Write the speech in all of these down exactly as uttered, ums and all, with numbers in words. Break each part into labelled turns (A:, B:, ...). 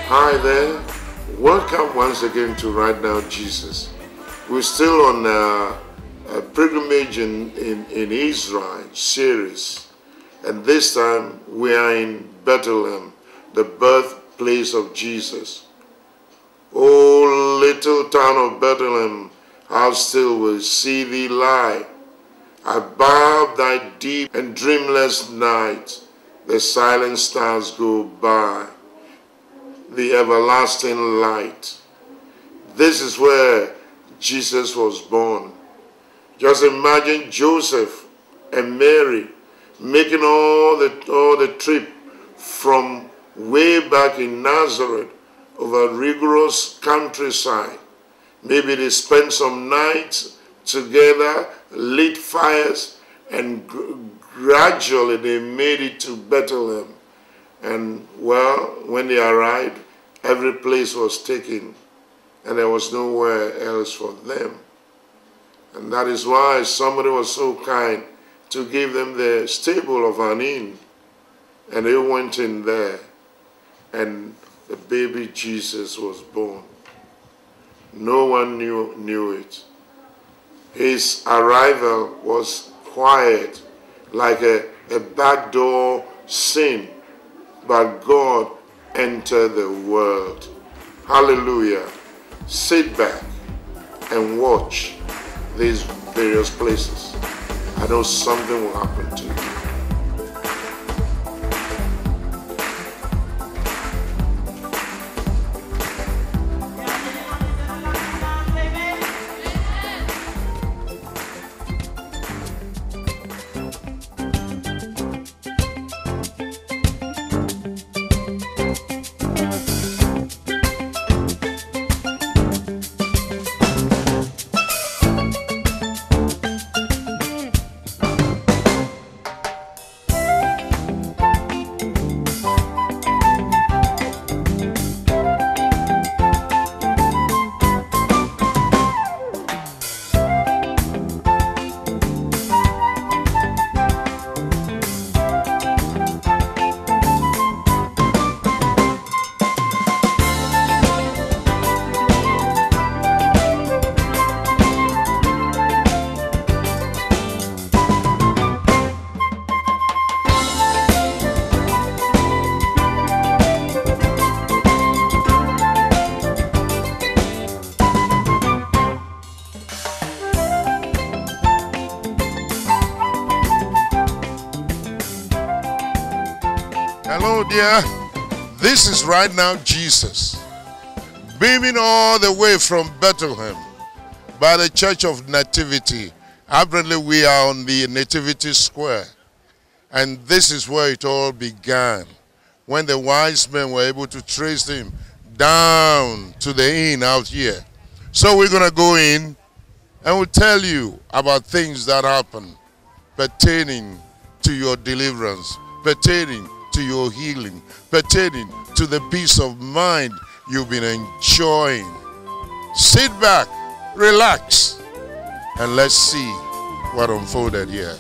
A: Hi there, welcome once again to Right Now Jesus. We're still on uh, a pilgrimage in, in, in Israel series, and this time we are in Bethlehem, the birthplace of Jesus. O little town of Bethlehem, how still will see thee lie, above thy deep and dreamless night, the silent stars go by, the everlasting light. This is where Jesus was born. Just imagine Joseph and Mary making all the, all the trip from way back in Nazareth over rigorous countryside. Maybe they spent some nights together, lit fires, and gradually they made it to Bethlehem. And well, when they arrived, every place was taken, and there was nowhere else for them. And that is why somebody was so kind to give them the stable of an inn. And they went in there, and the baby Jesus was born. No one knew, knew it. His arrival was quiet, like a, a backdoor scene. But God entered the world. Hallelujah. Sit back and watch these various places. I know something will happen to you. Hello dear, this is Right Now Jesus, beaming all the way from Bethlehem by the Church of Nativity. Apparently we are on the Nativity Square, and this is where it all began, when the wise men were able to trace him down to the inn out here. So we're going to go in and we'll tell you about things that happen pertaining to your deliverance, pertaining to your healing, pertaining to the peace of mind you've been enjoying. Sit back, relax, and let's see what unfolded here.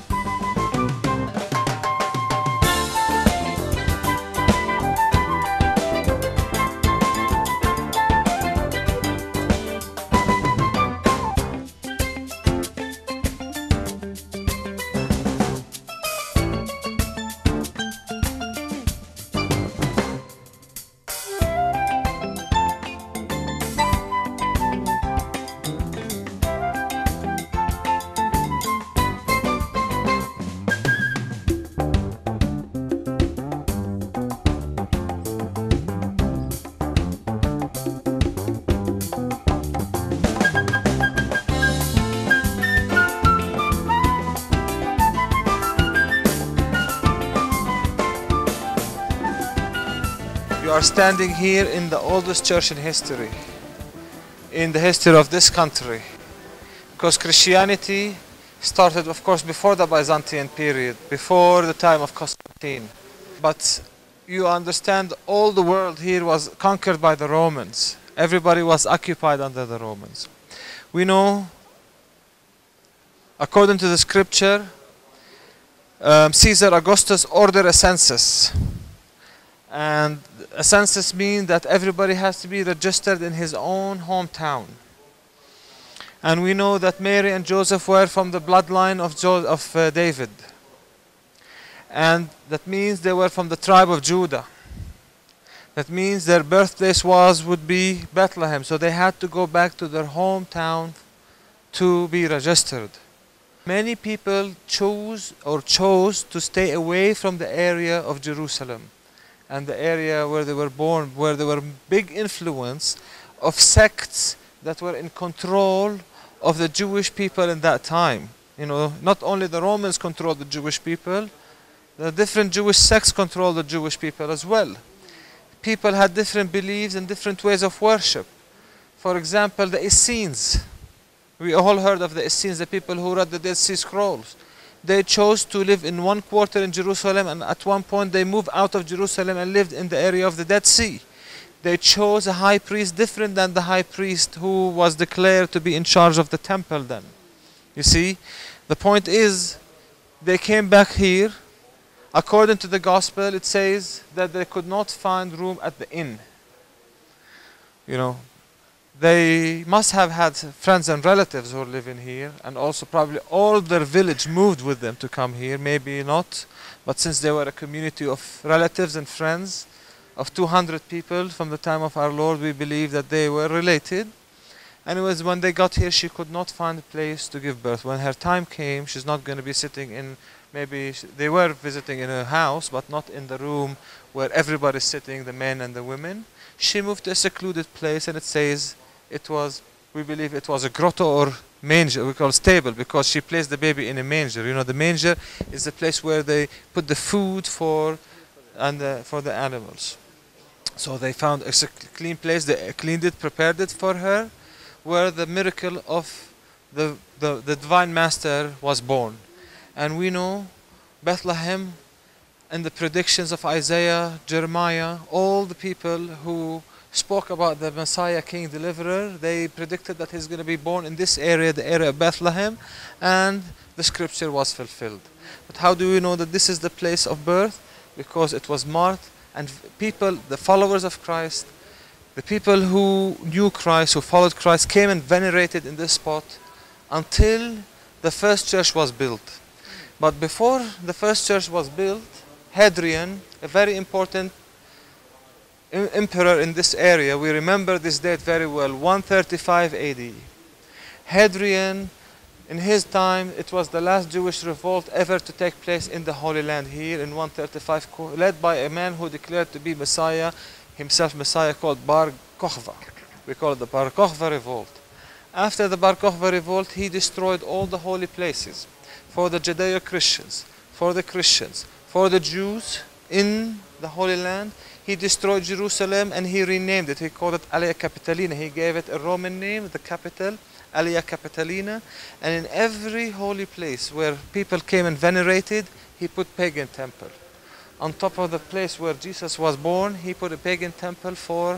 B: You are standing here in the oldest church in history, in the history of this country, because Christianity started, of course, before the Byzantine period, before the time of Constantine. But you understand, all the world here was conquered by the Romans. Everybody was occupied under the Romans. We know, according to the scripture, um, Caesar Augustus ordered a census. And a census means that everybody has to be registered in his own hometown. And we know that Mary and Joseph were from the bloodline of, jo of uh, David. And that means they were from the tribe of Judah. That means their birthplace was, would be Bethlehem. So they had to go back to their hometown to be registered. Many people chose or chose to stay away from the area of Jerusalem and the area where they were born, where there were big influence of sects that were in control of the Jewish people in that time. You know, not only the Romans controlled the Jewish people, the different Jewish sects controlled the Jewish people as well. People had different beliefs and different ways of worship. For example, the Essenes. We all heard of the Essenes, the people who read the Dead Sea Scrolls. They chose to live in one quarter in Jerusalem, and at one point they moved out of Jerusalem and lived in the area of the Dead Sea. They chose a high priest different than the high priest who was declared to be in charge of the temple then. You see, the point is, they came back here. According to the gospel, it says that they could not find room at the inn. You know, they must have had friends and relatives who were living here, and also probably all their village moved with them to come here, maybe not. But since they were a community of relatives and friends of two hundred people from the time of our Lord, we believe that they were related. And it was when they got here, she could not find a place to give birth. When her time came, she's not going to be sitting in, maybe they were visiting in a house, but not in the room where everybody's sitting, the men and the women. She moved to a secluded place, and it says it was, we believe it was a grotto or manger, we call stable, because she placed the baby in a manger. You know, the manger is the place where they put the food for, and uh, for the animals. So they found a clean place, they cleaned it, prepared it for her, where the miracle of the, the, the divine master was born. And we know Bethlehem and the predictions of Isaiah, Jeremiah, all the people who spoke about the Messiah, King, Deliverer, they predicted that he's going to be born in this area, the area of Bethlehem, and the scripture was fulfilled. But how do we know that this is the place of birth? Because it was marked, and people, the followers of Christ, the people who knew Christ, who followed Christ, came and venerated in this spot until the first church was built. But before the first church was built, Hadrian, a very important emperor in this area, we remember this date very well, one thirty-five A D. Hadrian, in his time, it was the last Jewish revolt ever to take place in the Holy Land here in one thirty-five, led by a man who declared to be Messiah, himself Messiah, called Bar Kokhba. We call it the Bar Kokhba revolt. After the Bar Kokhba revolt, he destroyed all the holy places for the Judeo-Christians, for the Christians, for the Jews in the Holy Land. He destroyed Jerusalem and he renamed it. He called it Alia Capitolina. He gave it a Roman name, the capital, Alia Capitolina. And in every holy place where people came and venerated, he put pagan temple. On top of the place where Jesus was born, he put a pagan temple for,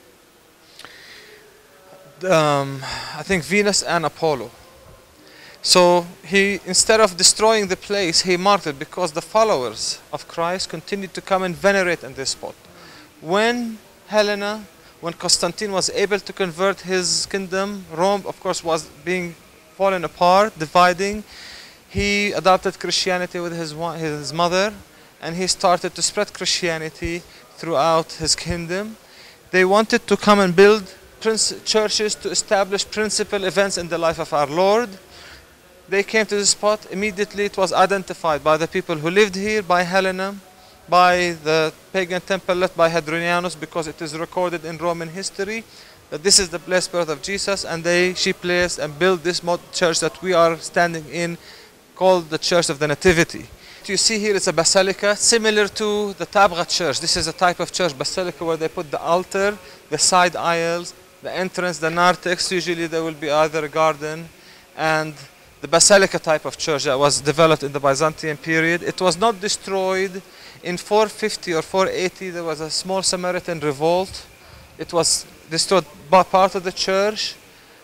B: um, I think, Venus and Apollo. So he, instead of destroying the place, he marked it because the followers of Christ continued to come and venerate in this spot. When Helena, when Constantine was able to convert his kingdom, Rome, of course, was being fallen apart, dividing. He adopted Christianity with his, his mother, and he started to spread Christianity throughout his kingdom. They wanted to come and build churches to establish principal events in the life of our Lord. They came to the spot. Immediately it was identified by the people who lived here, by Helena, by the pagan temple led by Hadrianus, because it is recorded in Roman history that this is the blessed birth of Jesus, and they, she placed and built this church that we are standing in, called the Church of the Nativity. What you see here is a basilica similar to the Tabgha church. This is a type of church basilica where they put the altar, the side aisles, the entrance, the narthex. Usually there will be either a garden, and the basilica type of church that was developed in the Byzantine period. It was not destroyed. In four fifty or four eighty, there was a small Samaritan revolt. It was destroyed by part of the church.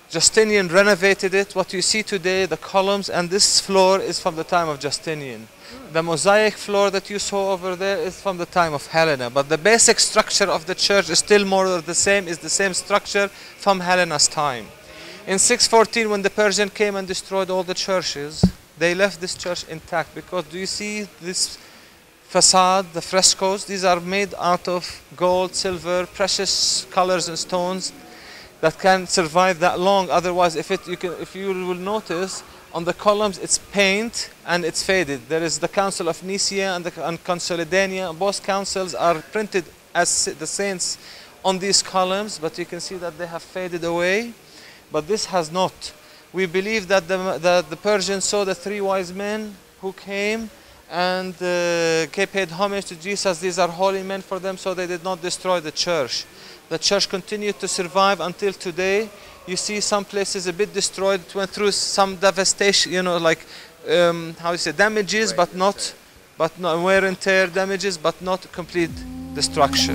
B: Justinian renovated it. What you see today, the columns and this floor is from the time of Justinian. The mosaic floor that you saw over there is from the time of Helena. But the basic structure of the church is still more or the same, is the same structure from Helena's time. In six fourteen, when the Persian came and destroyed all the churches, they left this church intact, because do you see this facade, the frescoes? These are made out of gold, silver, precious colors and stones that can survive that long. Otherwise, if it, you can, if you will notice, on the columns it's paint and it's faded. There is the Council of Nicaea and the and Consolidania. Both councils are printed as the saints on these columns, but you can see that they have faded away. But this has not. We believe that the, the, the Persians saw the three wise men who came and uh, paid homage to Jesus. These are holy men for them, so they did not destroy the church. The church continued to survive until today. You see some places a bit destroyed. It went through some devastation, you know, like, um, how you say, damages, but not, but not wear and tear damages, but not complete destruction.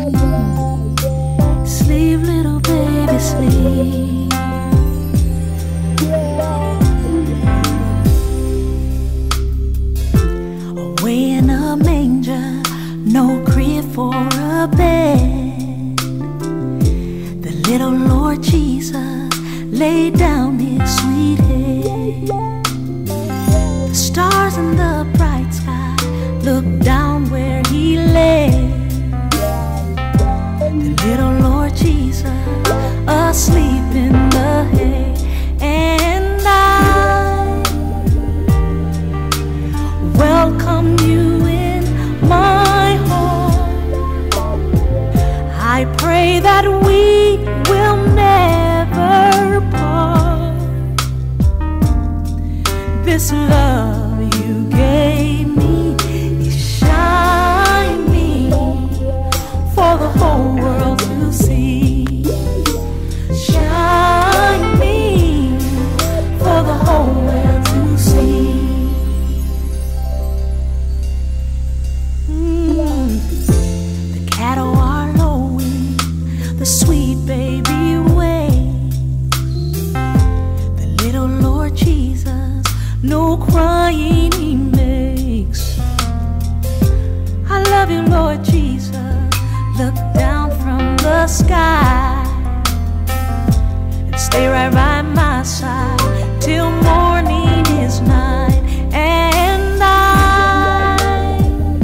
C: Sleep, little baby, sleep. Away in a manger, no crib for a bed. The little Lord Jesus laid down his sweet head. The stars in the bright sky looked down where he lay. The little Lord Jesus asleep in the hay. And I welcome you in my home. I pray that we will never part. This love you gave me is shining for the whole world to see. Shining for the whole world to see. Mm. The cattle are lowing, the sweet baby wails. The little Lord Jesus, no crying he makes. I love you, Lord Jesus. Look down from the sky and stay right by my side till morning is night. And I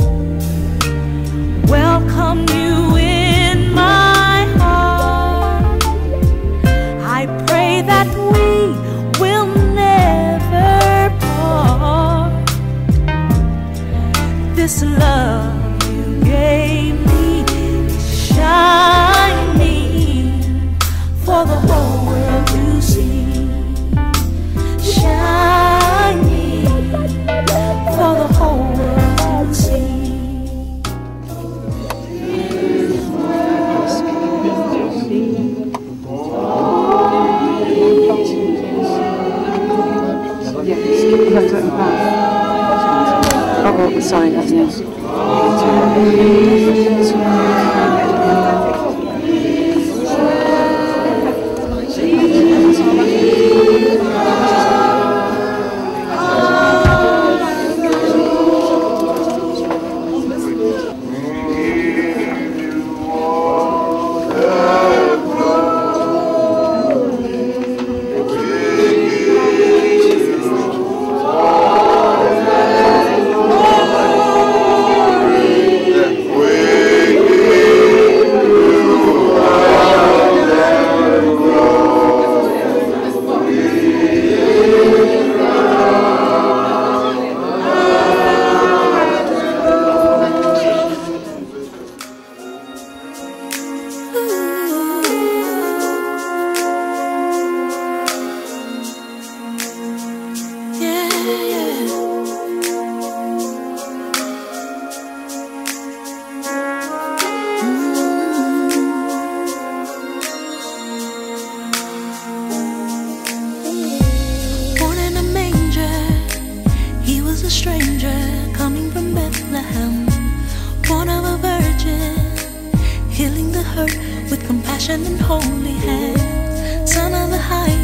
C: welcome you in my heart. I pray that we will never part. This love you gave me is shining for the whole world to see. Shining for the whole world to see.
D: Oh, sorry, that's yes. With compassion and holy hands, Son of the high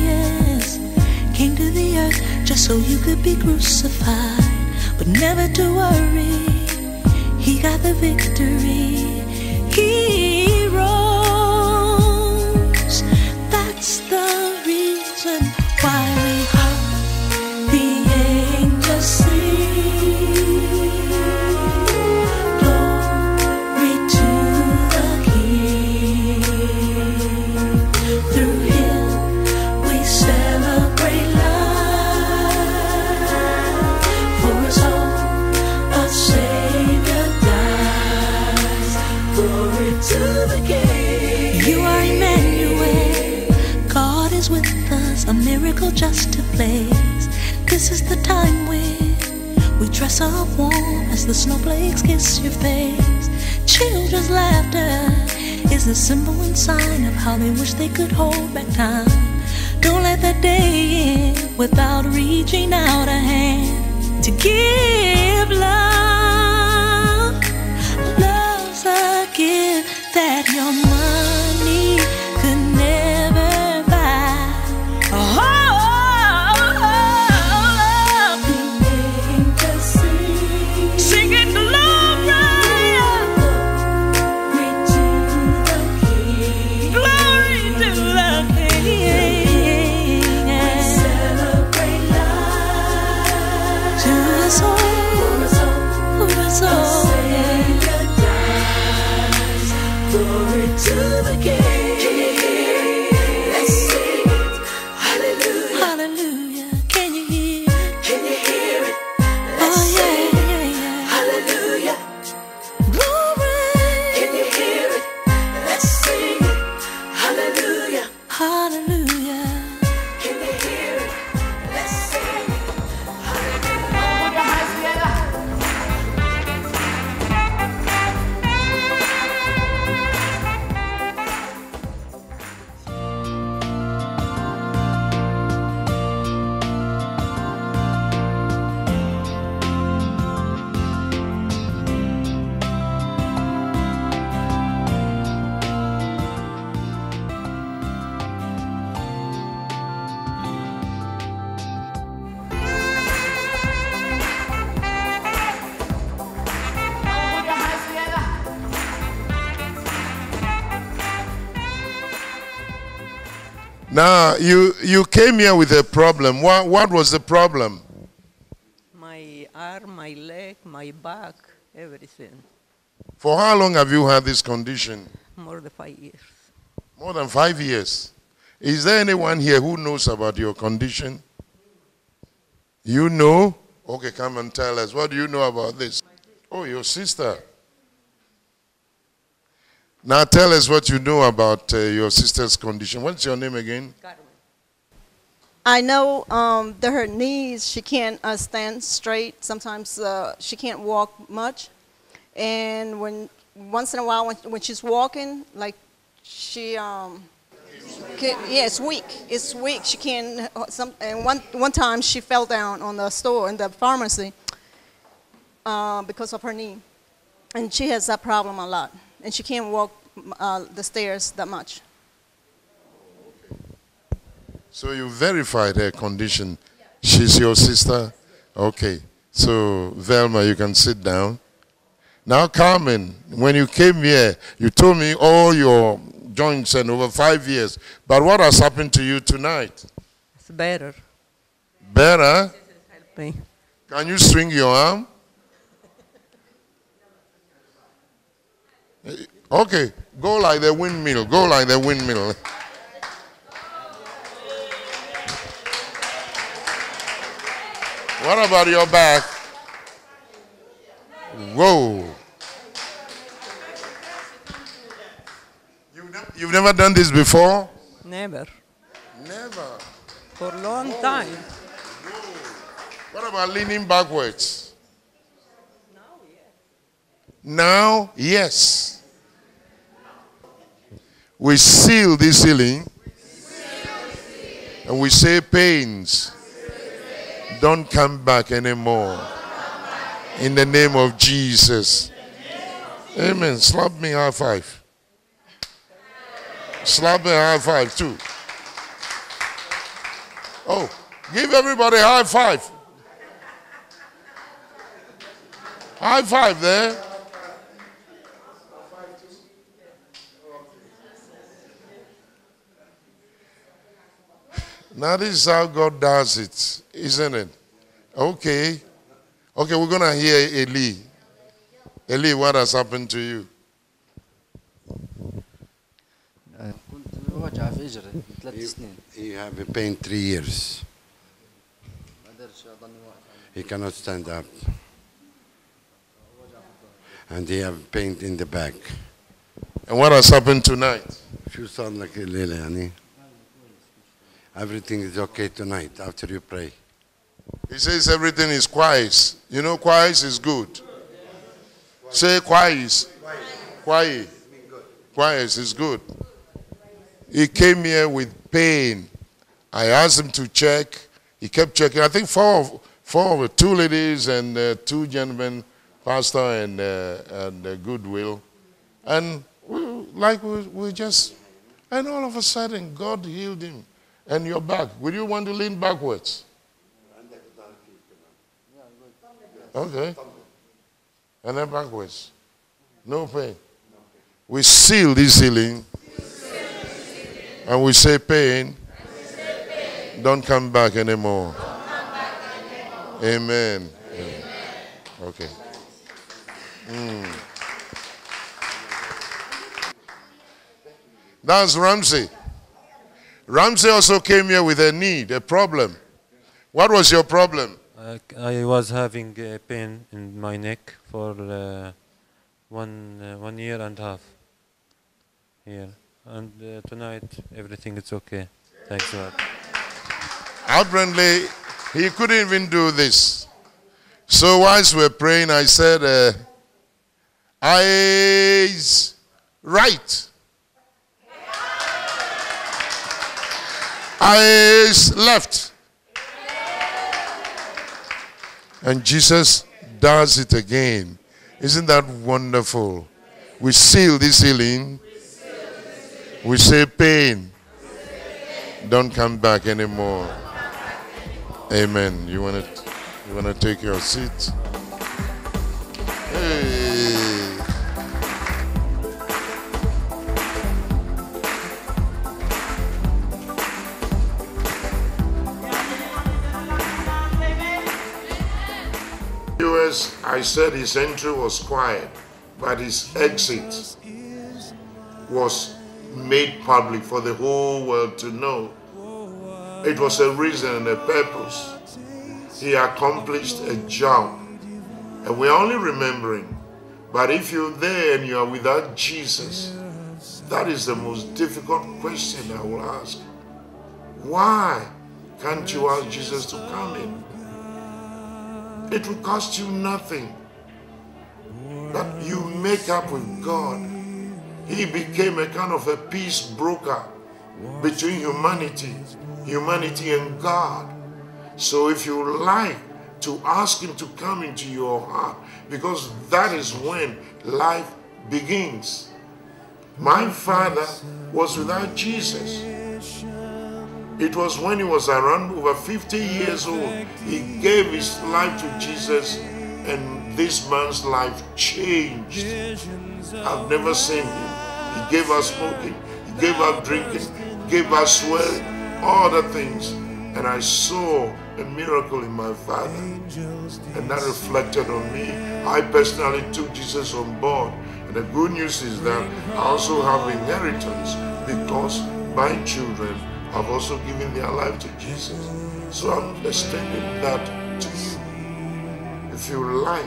C: came to the earth just so you could be crucified. But never to worry, he got the victory. He rose. That's the reason why we hark the angels sing. Glory to the King. Through him we celebrate life. For us all a Savior dies. Glory to the King. You are Emmanuel. God is with us, a miracle just to place. This is the time when we dress up warm as the snowflakes kiss your face. Children's laughter is the symbol and sign of how they wish they could hold back time. Don't let that day end without reaching out a hand to give love. Love's a gift that your money could never buy. Oh, love. Sing it, glory. Glory to the King. Celebrate life. To us all, to us all. Glory to the King. Let's sing it. Hallelujah. Hallelujah. Can you hear it? Can you hear it? Let's oh, yeah, sing yeah, yeah. Hallelujah. Glory. Can you hear it? Let's sing it. Hallelujah. Hallelujah. Can you hear it? Let's sing it.
A: Now, you, you came here with a problem. What, what was the problem?
E: My arm, my leg, my back, everything.
A: For how long have you had this condition?
E: More than five years.
A: More than five years. Is there anyone here who knows about your condition? You know? Okay, come and tell us. What do you know about this? Oh, your sister. Now tell us what you know about uh, your sister's condition. What's your name again?
E: Carmen.
F: I know um, that her knees, she can't uh, stand straight. Sometimes uh, she can't walk much. And when once in a while when, when she's walking, like she, um, can, yeah, it's weak. It's weak. She can't, some, and one, one time she fell down on the store in the pharmacy uh, because of her knee. And she has that problem a lot. And she can't walk uh, the stairs that much.
A: So you verified her condition. She's your sister? Okay. So, Velma, you can sit down. Now, Carmen, when you came here, you told me all your joints and over five years. But what has happened to you tonight?
E: It's better.
A: Better?
E: Help me.
A: Can you swing your arm? Okay, go like the windmill. Go like the windmill. What about your back? Whoa. You've, ne you've never done this before?
E: Never.
A: Never.
E: For a long Whoa. time.
A: Whoa. What about leaning backwards? Now, yes. Now, yes. We seal this healing and we say pains don't come back anymore. In the name of Jesus. Amen. Slap me high five. Slap me high five too. Oh, Give everybody a high five. High five there. Now this is how God does it, isn't it? Okay. Okay, we're going to hear Eli. Eli, what has happened to you?
G: He have a pain three years. He cannot stand up. And he have pain in the back.
A: And what has happened tonight?
G: شو صار لك الليلة يعني? Everything is okay tonight after you pray.
A: He says everything is quiet. You know, quiet is good. Say quiet. Quiet. Quiet is good. He came here with pain. I asked him to check. He kept checking. I think four, four, two ladies and uh, two gentlemen, pastor and uh, and uh, Goodwill, and we, like we, we just, and all of a sudden God healed him. And you're back. Would you want to lean backwards? Okay. And then backwards. No pain. We seal this healing. And we say pain. Don't come back anymore. Amen. Amen. Okay. Mm. That's Ramsey. Ramsey also came here with a need, a problem. What was your problem?
H: Uh, I was having uh, pain in my neck for uh, one uh, one year and a half here, and uh, tonight everything is okay. Thanks God.
A: Apparently, he couldn't even do this. So whilst we were praying, I said, uh, "Eyes right, eyes left." And Jesus does it again. Isn't that wonderful? We seal this healing. We say pain. Don't come back anymore. Amen. You want to you want to take your seat? Hey. I said his entry was quiet, but his exit was made public for the whole world to know. It was a reason and a purpose. He accomplished a job. And we're only remembering. But if you're there and you are without Jesus, that is the most difficult question I will ask. Why can't you ask Jesus to come in? It will cost you nothing. But you make up with God. He became a kind of a peace broker between humanity, humanity and God. So if you like to ask him to come into your heart, because that is when life begins. My father was without Jesus. It was when he was around over fifty years old, he gave his life to Jesus, and this man's life changed. I've never seen him. He gave us smoking, he gave us drinking, he gave us swearing, all the things. And I saw a miracle in my father, and that reflected on me. I personally took Jesus on board. And the good news is that I also have inheritance, because my children have also given their life to Jesus. So I'm extending that to you. If you like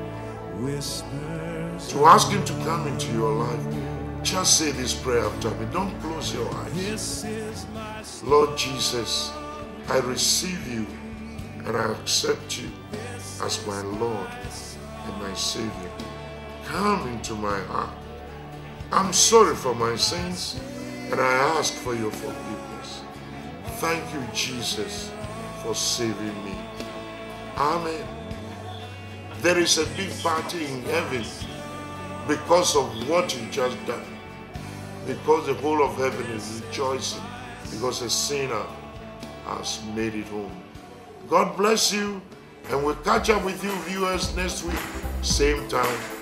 A: to ask him to come into your life, just say this prayer after me. Don't close your eyes. Lord Jesus, I receive you and I accept you as my Lord and my Savior. Come into my heart. I'm sorry for my sins and I ask for your forgiveness. Thank you, Jesus, for saving me. Amen. There is a big party in heaven because of what you just done. Because the whole of heaven is rejoicing because a sinner has made it home. God bless you, and we'll catch up with you viewers next week, same time.